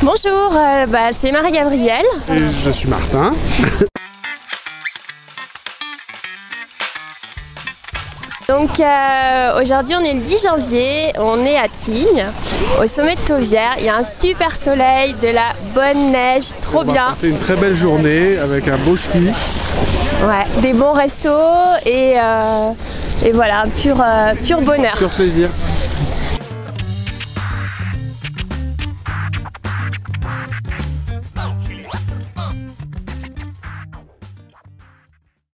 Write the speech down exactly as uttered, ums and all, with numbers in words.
Bonjour, euh, bah, c'est Marie-Gabrielle. Et je suis Martin. Donc euh, aujourd'hui on est le dix janvier, on est à Tignes, au sommet de Tauvière. Il y a un super soleil, de la bonne neige, trop on va bien. passer une très belle journée avec un beau ski. Ouais, des bons restos et, euh, et voilà, pur, euh, pur bonheur. Pur plaisir.